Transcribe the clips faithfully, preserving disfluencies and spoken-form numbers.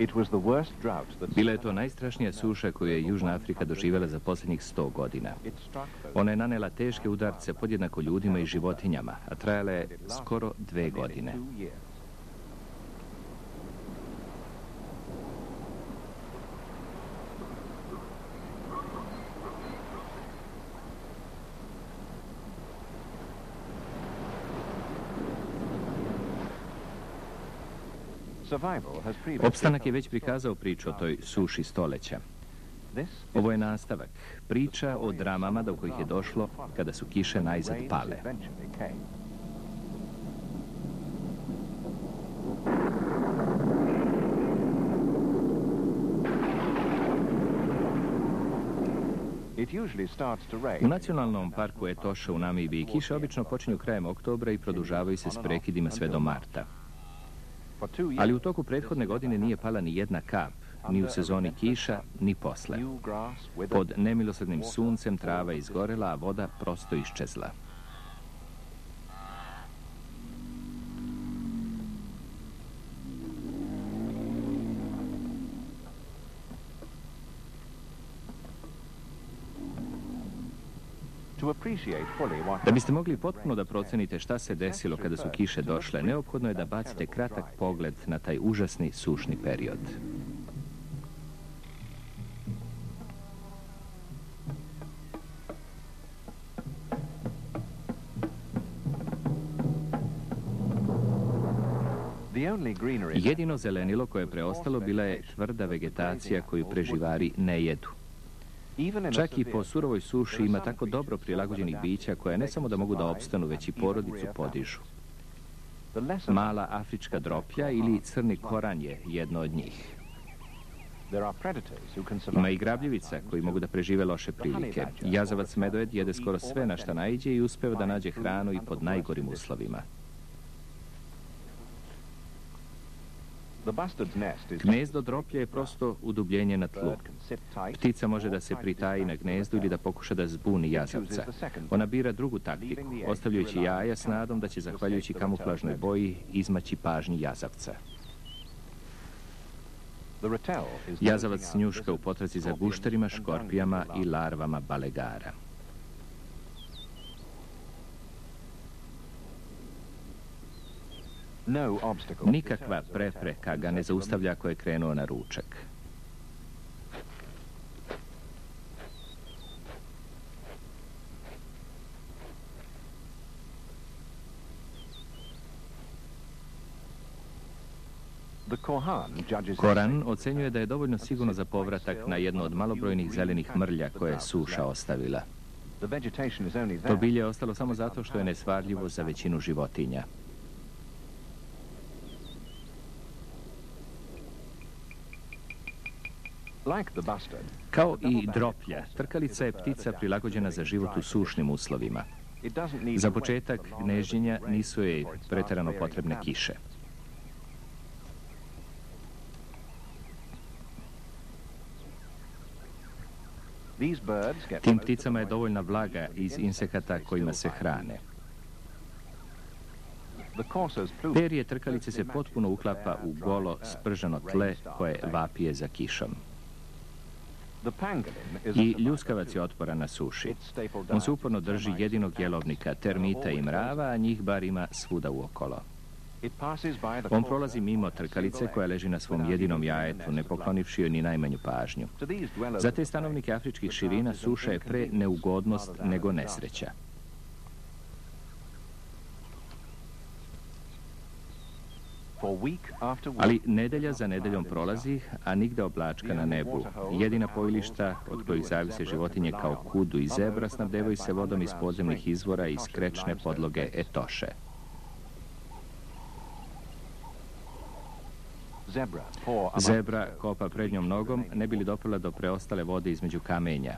Bila je to najstrašnija suša koju je Južna Afrika doživjela za posljednjih sto godina. Ona je nanela teške udarce podjednako ljudima i životinjama, a trajala je skoro dve godine. Opstanak je već prikazao priču o toj suši stoljeća. Ovo je nastavak, priča o dramama do kojih je došlo kada su kiše najzad pale. U nacionalnom parku Etosha u Namibiji kiše obično počinju krajem oktobra i produžavaju se s prekidima sve do marta. Ali u toku prethodne godine nije pala ni jedna kap, ni u sezoni kiša, ni posle. Pod nemilosrdnim suncem trava izgorela, a voda prosto iščezla. Da biste mogli potpuno da procenite šta se desilo kada su kiše došle, neophodno je da bacite kratak pogled na taj užasni sušni period. Jedino zelenilo koje je preostalo bila je tvrda vegetacija koju preživari ne jedu. Čak i po surovoj suši ima tako dobro prilagođenih bića koja ne samo da mogu da opstanu, već i porodicu podižu. Mala afrička droplja ili crni koran je jedno od njih. Ima i grabljivica koji mogu da prežive loše prilike. Jazavac medojed jede skoro sve na šta naiđe i uspeva da nađe hranu i pod najgorim uslovima. Gnezdo droplje je prosto udubljenje na tlu. Ptica može da se pritaji na gnezdu ili da pokuša da zbuni jazavca. Ona bira drugu taktiku, ostavljajući jaja s nadom da će, zahvaljujući kamuflažnoj boji, izmaći pažnji jazavca. Jazavac njuška u potrazi za gušterima, škorpijama i larvama balegara. Nikakva prepreka ga ne zaustavlja ako je krenuo na ručak. Koran ocenjuje da je dovoljno sigurno za povratak na jedno od malobrojnih zelenih mrlja koje je suša ostavila. To bilje je ostalo samo zato što je nesvarljivo za većinu životinja. Kao i droplja, trkalica je ptica prilagođena za život u sušnim uslovima. Za početak gnežđenja nisu joj preterano potrebne kiše. Tim pticama je dovoljna vlaga iz insekata kojima se hrane. Perje trkalice se potpuno uklapa u golo, spržano tle koje vapije za kišom. I ljuskavac je otporan na suši. On se uporno drži jedinog jelovnika, termita i mrava, a njih bar ima svuda uokolo. On prolazi mimo trkalice koja leži na svom jedinom jajetu, ne poklonivši joj ni najmanju pažnju. Za te stanovnike afričkih širina suša je pre neugodnost nego nesreća. Ali nedelja za nedeljom prolazi, a nigde oblačka na nebu. Jedina pojilišta od kojih zavise životinje kao kudu i zebra snabdevaju se vodom iz podzemnih izvora i iz krečne podloge Etoshe. Zebra kopa prednjom nogom, ne bi li doprla do preostale vode između kamenja.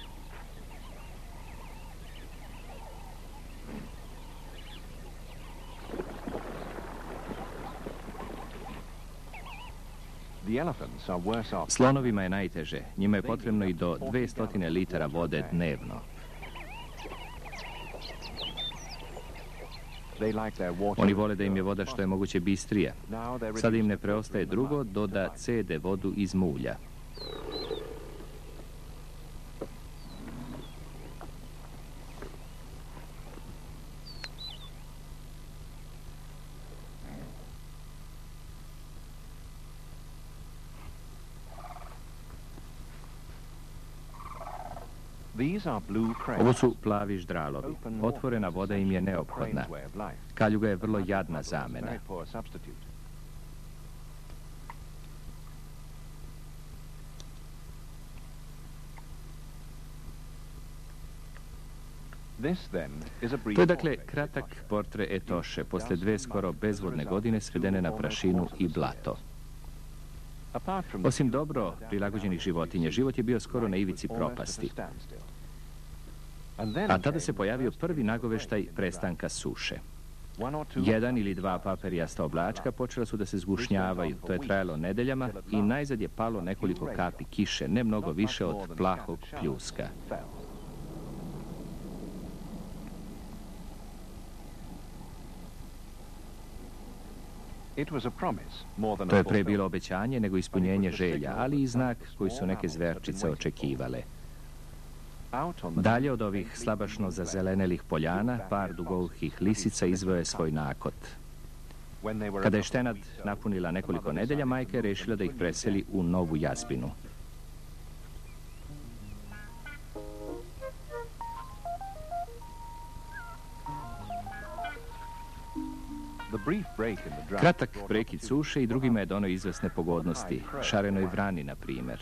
Slonovima je najteže. Njima je potrebno i do dvesta litara vode dnevno. Oni vole da im je voda što je moguće bistrija. Sada im ne preostaje drugo do da cede vodu iz mulja. Ovo su plavi ždralovi. Otvorena voda im je neophodna. Kaljuga je vrlo jadna zamena. To je dakle kratak portre Etoše, posle dve skoro bezvodne godine svedene na prašinu i blato. Osim dobro prilagođenih životinja, život je bio skoro na ivici propasti. A tada se pojavio prvi nagoveštaj prestanka suše. Jedan ili dva paperijasta oblačka počela su da se zgušnjavaju. To je trajalo nedeljama i najzad je palo nekoliko kapi kiše, ne mnogo više od plahog pljuska. To je pre bilo obećanje nego ispunjenje želja, ali i znak koji su neke zverčice očekivale. Dalje od ovih slabašno zazelenelih poljana, par dugoukih lisica izveo je svoj nakot. Kada je štenad napunila nekoliko nedelja, majka je rešila da ih preseli u novu jazbinu. Kratak prekid suše i drugima je doneo izvesne pogodnosti, šarenoj vrani, na primer.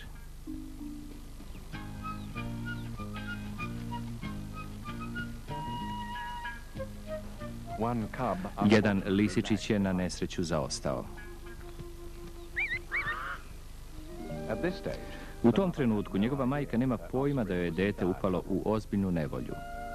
Jedan lisičić je na nesreću zaostao. U tom trenutku njegova majka nema pojma da joj je dete upalo u ozbiljnu nevolju.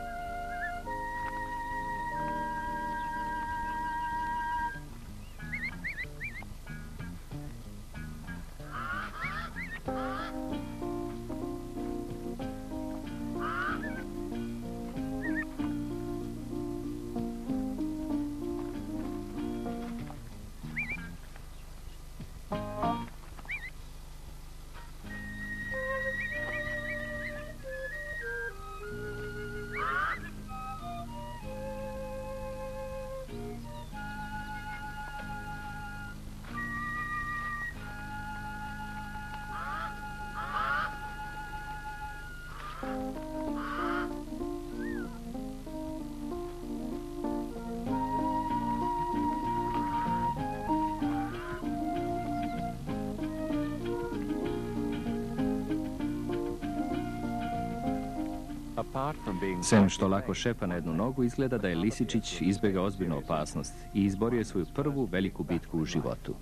Sem što lako šepa na jednu nogu, izgleda da je lisičić izbjegao ozbiljnu opasnost i izborio je svoju prvu veliku bitku u životu.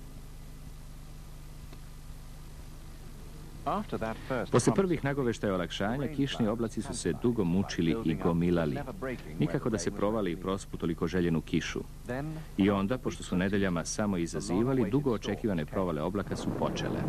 Posle prvih nagoveštaja olakšanja, kišni oblaci su se dugo mučili i gomilali. Nikako da se provali i prospu toliko željenu kišu. I onda, pošto su nedeljama samo izazivali, dugo očekivane provale oblaka su počele.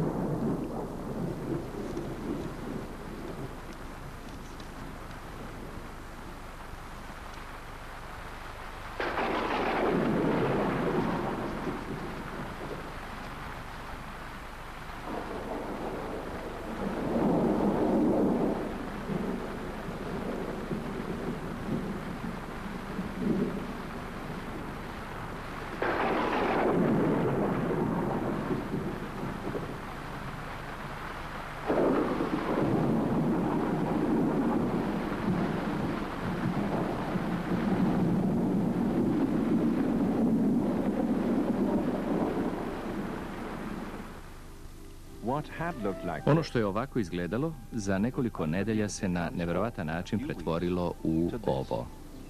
Ono što je ovako izgledalo, za nekoliko nedelja se na neverovatan način pretvorilo u ovo.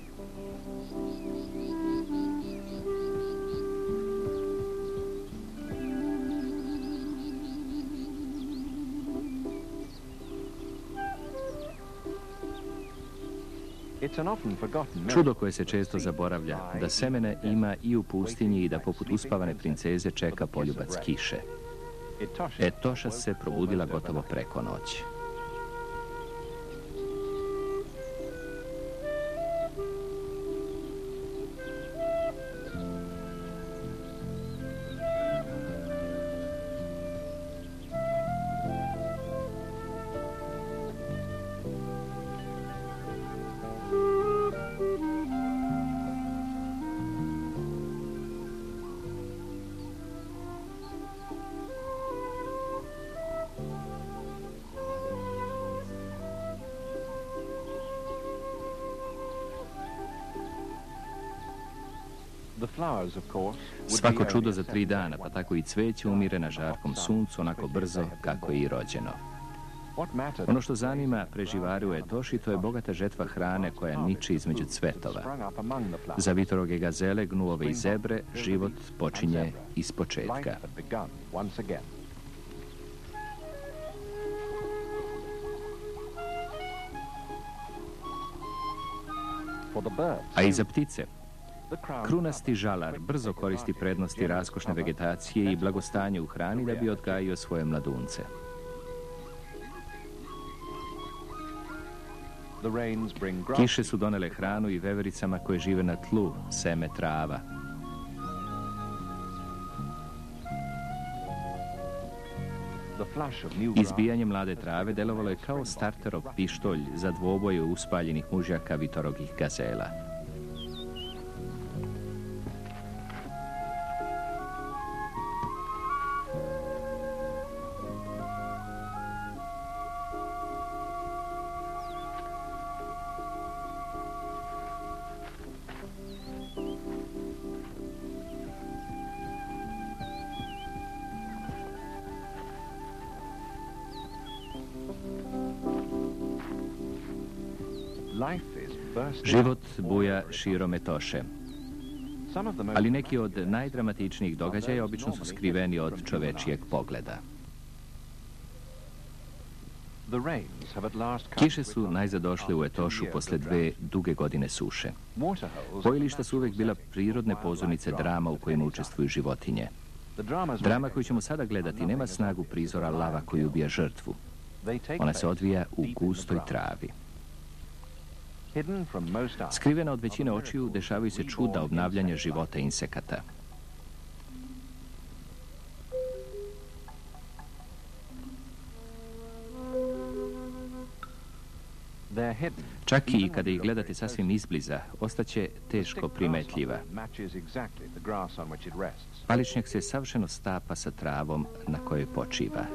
Čudo koje se često zaboravlja, da semene ima i u pustinji i da poput uspavane princeze čeka poljubac kiše. Etoša se probudila gotovo preko noći. Svako čudo za tri dana, pa tako i cveće umire na žarkom suncu onako brzo kako je i rođeno. Ono što zanima preživare u Etoši, to je bogata žetva hrane koja niče između cvetova. Za vitoroge gazele, gnuove i zebre, život počinje iz početka. A i za ptice. Krunasti žalar brzo koristi prednosti raskošne vegetacije i blagostanje u hrani da bi odgajio svoje mladunce. Kiše su donele hranu i vevericama koje žive na tlu, seme trava. Izbijanje mlade trave delovalo je kao starterov pištolj za dvoboje uspaljenih mužjaka vitorogih gazela. Život buja širom Etoše, ali neki od najdramatičnijih događaja obično su skriveni od čovečijeg pogleda. Kiše su najzad došle u Etošu posle dve duge godine suše. Pojilišta su uvek bila prirodne pozornice drama u kojima učestvuju životinje. Drama koju ćemo sada gledati nema snagu prizora lava koji ubija žrtvu. Ona se odvija u gustoj travi. Skrivena od većine očiju dešavaju se čuda obnavljanja života insekata. Čak i kada ih gledate sasvim izbliza, ostaće teško primetljiva. Paličnjak se savršeno stapa sa travom na kojoj počiva.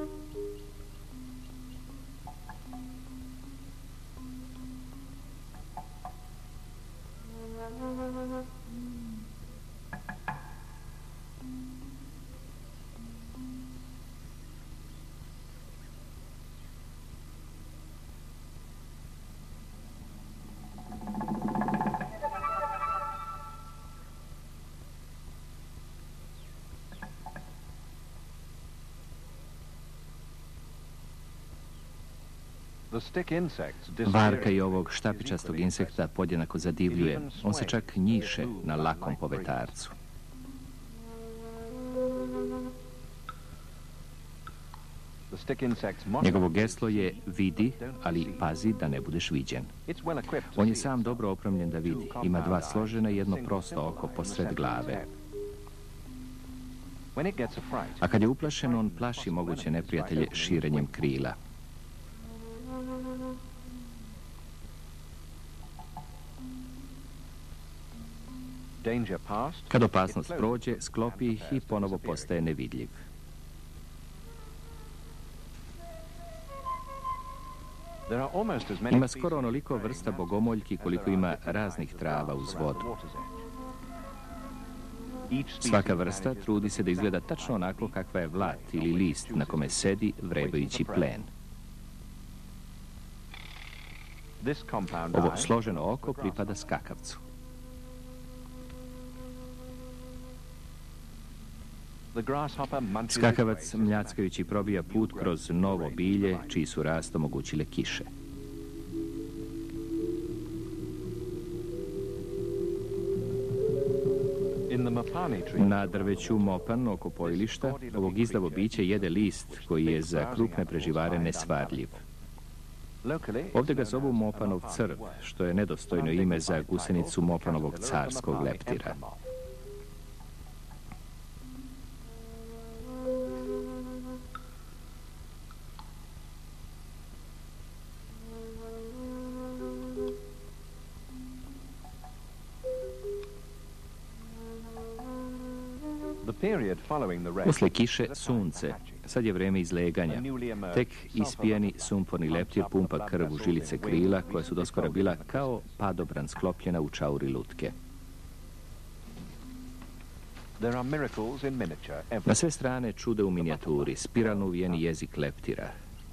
Varka i ovog štapičastog insekta podjednako zadivljuje. On se čak njiše na lakom povetarcu. Njegovo geslo je vidi, ali pazi da ne budeš viđen. On je sam dobro opremljen da vidi. Ima dva složena i jedno prosto oko posred glave. A kad je uplašen, on plaši moguće neprijatelje širenjem krila. Kad opasnost prođe, sklopi ih i ponovo postaje nevidljiv. Ima skoro onoliko vrsta bogomoljki koliko ima raznih trava uz vodu. Svaka vrsta trudi se da izgleda tačno onako kakva je vlat ili list na kome sedi vrebajući plen. Ovo složeno oko pripada skakavcu. Skakavac mljackajući probija put kroz novo bilje, čiji su rast omogućile kiše. Na drveću mopan oko pojilišta ovog izlavo biće jede list koji je za krupne preživare nesvarljiv. Ovdje ga zovu mopanov crv, što je nedostojno ime za gusenicu mopanovog carskog leptira. Posle kiše sunce, sad je vreme izleganja. Tek ispijani sumporni leptir pumpa krv u žilice krila koja su doskora bila kao padobran sklopljena u čauri lutke. Na sve strane čude u minijaturi, spiralno uvijeni jezik leptira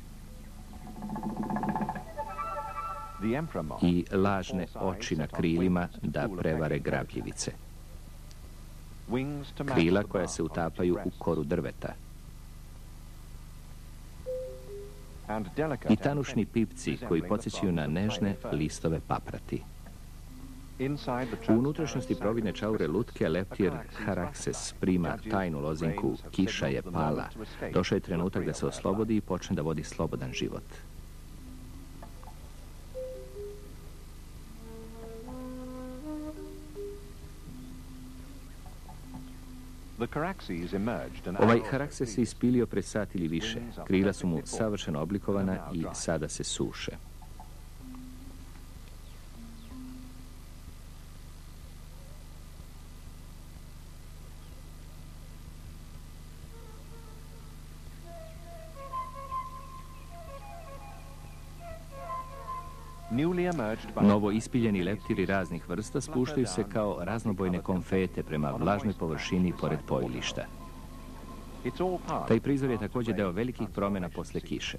i lažne oči na krilima da prevare grabljivice. Krila koja se utapaju u koru drveta. I tanušni pipci koji podsjećaju na nežne listove paprati. U unutrašnjosti providne čaure lutke leptir Harakses prima tajnu lozinku kiša je pala. Došao je trenutak da se oslobodi i počne da vodi slobodan život. Ovaj Harakses se ispilio pre sat ili više. Krila su mu savršeno oblikovana i sada se suše. Novo ispiljeni leptiri raznih vrsta spuštaju se kao raznobojne konfete prema vlažnoj površini pored pojilišta. Taj prizor je također deo velikih promjena posle kiše.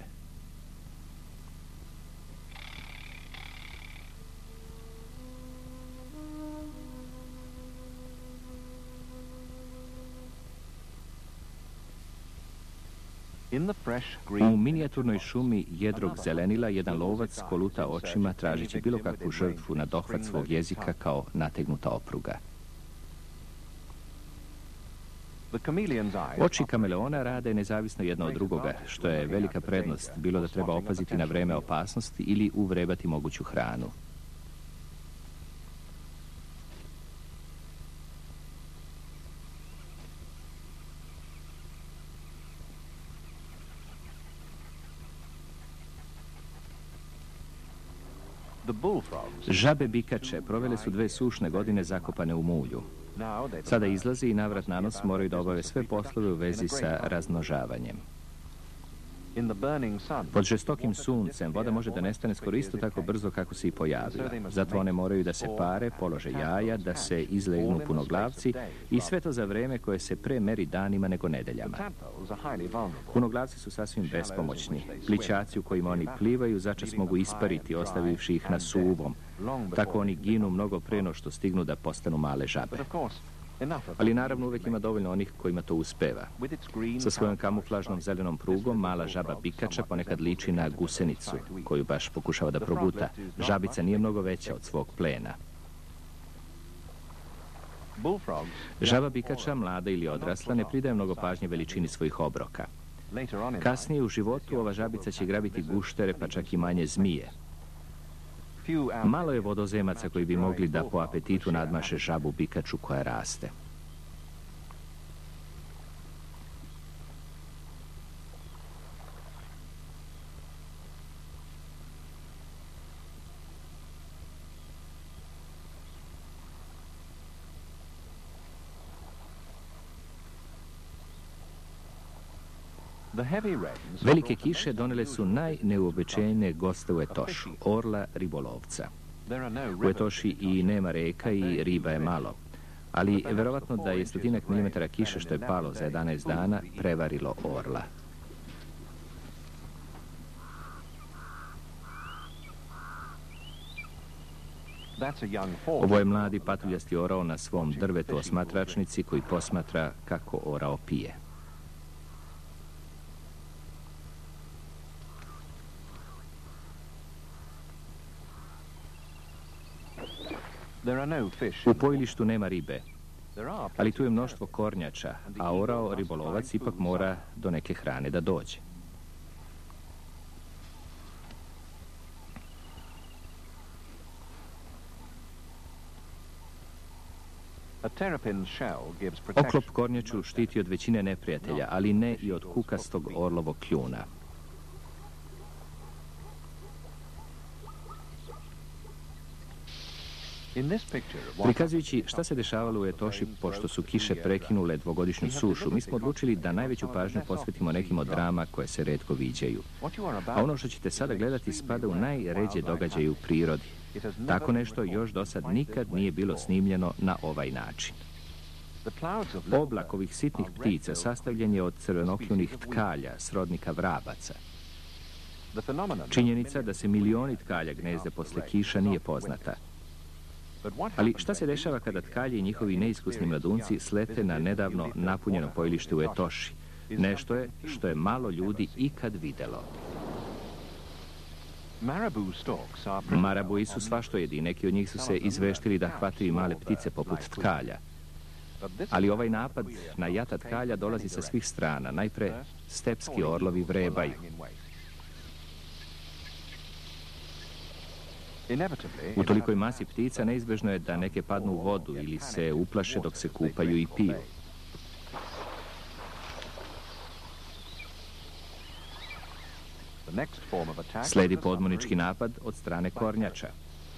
U minijaturnoj šumi jedrog zelenila jedan lovac koluta očima tražići bilo kakvu žrtvu na dohvat svog jezika kao nategnuta opruga. Oči kameleona rade nezavisno jedno od drugoga, što je velika prednost, bilo da treba opaziti na vreme opasnosti ili uvrebati moguću hranu. Žabe bikače provele su dve sušne godine zakopane u mulju. Sada izlazi i navrat na nos moraju da obave sve poslove u vezi sa razmnožavanjem. Pod žestokim suncem voda može da nestane skoro isto tako brzo kako se i pojavila. Zato one moraju da se pare, polože jaja, da se izlegnu punoglavci i sve to za vreme koje se pre meri danima nego nedeljama. Punoglavci su sasvim bespomoćni. Plićaci u kojima oni plivaju začas mogu ispariti ostavivši ih na suvom. Tako oni ginu mnogo pre no što stignu da postanu male žabe. Ali naravno uvek ima dovoljno onih kojima to uspeva. Sa svojom kamuflažnom zelenom prugom mala žaba bikača ponekad liči na gusenicu, koju baš pokušava da proguta. Žabica nije mnogo veća od svog plena. Žaba bikača, mlada ili odrasla, ne pridaje mnogo pažnje veličini svojih obroka. Kasnije u životu ova žabica će grabiti guštere pa čak i manje zmije. Malo je vodozemaca koji bi mogli da po apetitu nadmaše žabu bikaču koja raste. Velike kiše donele su najneuobičajenije goste u Etošu, orla ribolovca. U Etoši i nema reka i riba je malo, ali verovatno da je stotinak milimetara kiše što je palo za jedanaest dana prevarilo orla. Ovo je mladi patuljasti orao na svom drvetu osmatračnici koji posmatra kako orao pije. U pojilištu nema ribe, ali tu je mnoštvo kornjača, a orao ribolovac ipak mora do neke hrane da dođe. Oklop kornjaču štiti od većine neprijatelja, ali ne i od kukastog orlovog kljuna. Prikazujući šta se dešavalo u Etoši pošto su kiše prekinule dvogodišnju sušu, mi smo odlučili da najveću pažnju posvetimo nekim od drama koje se retko viđaju. A ono što ćete sada gledati spada u najređe događaje u prirodi. Tako nešto još do sad nikad nije bilo snimljeno na ovaj način. Oblak ovih sitnih ptica sastavljen je od crvenokljunih tkalja, srodnika vrabaca. Činjenica da se milioni tkalja gnezde posle kiša nije poznata. Ali šta se dešava kada tkalji i njihovi neiskusni mladunci slete na nedavno napunjeno pojilište u Etoši? Nešto je što je malo ljudi ikad videlo. Marabui su svašto jedi, neki od njih su se izveštili da hvataju male ptice poput tkalja. Ali ovaj napad na jata tkalja dolazi sa svih strana. Najpre stepski orlovi vrebaju. U tolikoj masi ptica neizbežno je da neke padnu u vodu ili se uplaše dok se kupaju i piju. Sledi podmornički napad od strane kornjača.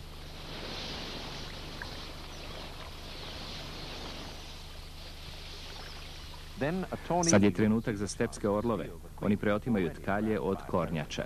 Sad je trenutak za stepske orlove. Oni preotimaju tkalje od kornjača.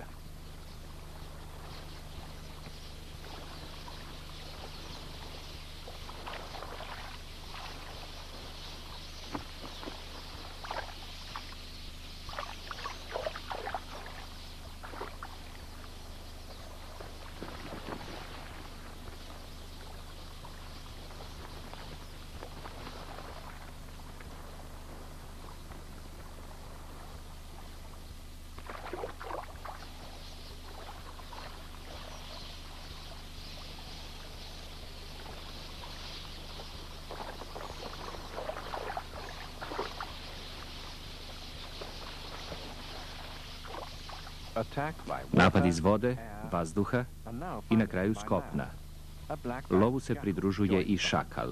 Napad iz vode, vazduha i na kraju s kopna. Lovu se pridružuje i šakal.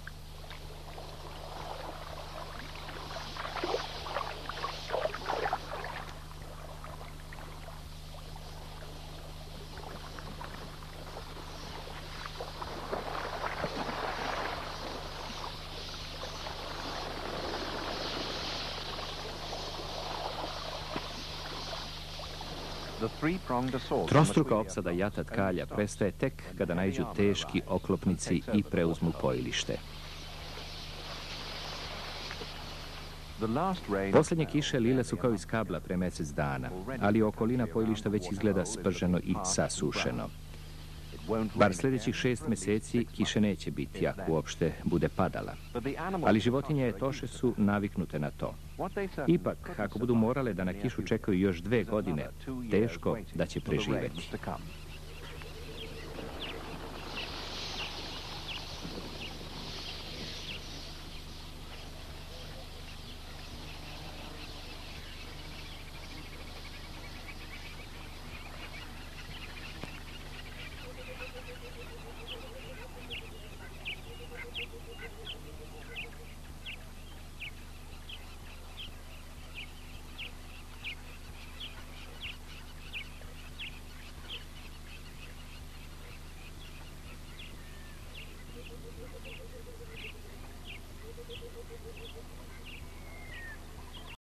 Trostruka opsada jata tkalja prestaje tek kada naiđu teški oklopnici i preuzmu pojilište. Poslednje kiše lile su kao iz kabla pre mesec dana, ali okolina pojilišta već izgleda sprženo i sasušeno. Bar sljedećih šest meseci kiše neće biti ako uopšte bude padala. Ali životinje Etoše su naviknute na to. Ipak, ako budu morale da na kišu čekaju još dve godine, teško da će preživeti.